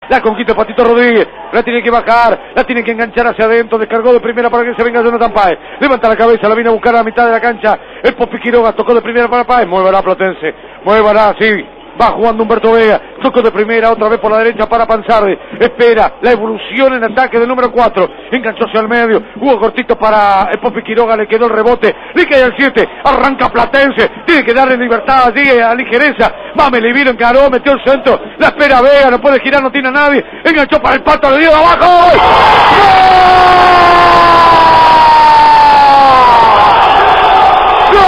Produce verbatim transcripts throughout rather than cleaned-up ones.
La conquista Patito Rodríguez. La tiene que bajar. La tiene que enganchar hacia adentro. Descargó de primera para que se venga Jonathan Páez. Levanta la cabeza. La viene a buscar a la mitad de la cancha. El Popi Quiroga tocó de primera para Páez. Muévala Platense. Muévala, sí. Va jugando Humberto Vega, tocó de primera, otra vez por la derecha para Panzardi, espera la evolución en ataque del número cuatro, enganchó hacia el medio, jugó cortito para el Popi Quiroga, le quedó el rebote, le cae al siete, arranca Platense, tiene que darle libertad allí a ligereza, va Melivino, encaró, metió el centro, la espera Vega, no puede girar, no tiene a nadie, enganchó para el Pato, le dio de abajo, ¡gol!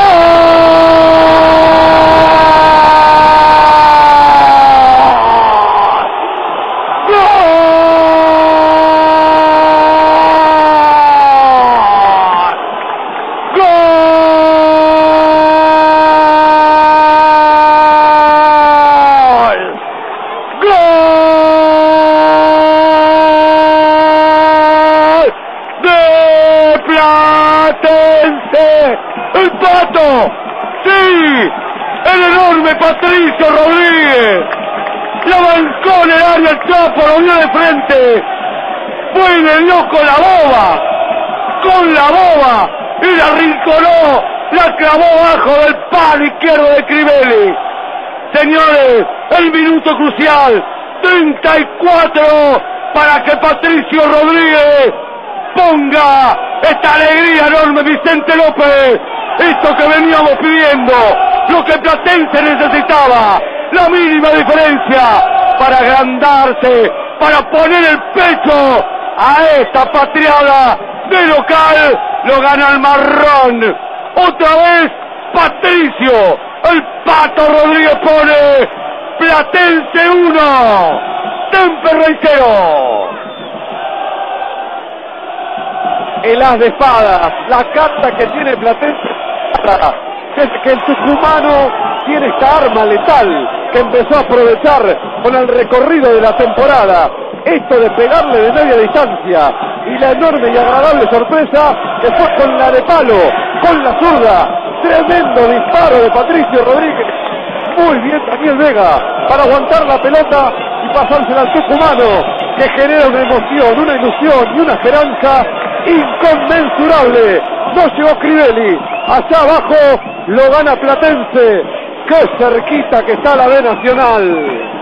¡El Pato! ¡Sí! ¡El enorme Patricio Rodríguez! ¡La bancó en el área el Chapo! ¡Lo vio de frente! ¡Fue en el loco la boba! ¡Con la boba! ¡Y la rinconó! ¡La clavó abajo del palo izquierdo de Crivelli! Señores, el minuto crucial, treinta y cuatro para que Patricio Rodríguez ponga esta alegría enorme, Vicente López, esto que veníamos pidiendo, lo que Platense necesitaba, la mínima diferencia para agrandarse, para poner el pecho a esta patriada de local, lo gana el Marrón, otra vez Patricio, el Pato Rodríguez pone Platense uno, Temperley cero. El as de espadas, la carta que tiene Platense, es que el tucumano tiene esta arma letal que empezó a aprovechar con el recorrido de la temporada, esto de pegarle de media distancia y la enorme y agradable sorpresa que fue con la de palo, con la zurda, tremendo disparo de Patricio Rodríguez, muy bien Daniel Vega para aguantar la pelota y pasársela al tucumano, que genera una emoción, una ilusión y una esperanza inconmensurable. No llegó Crivelli, allá abajo lo gana Platense, qué cerquita que está la B Nacional.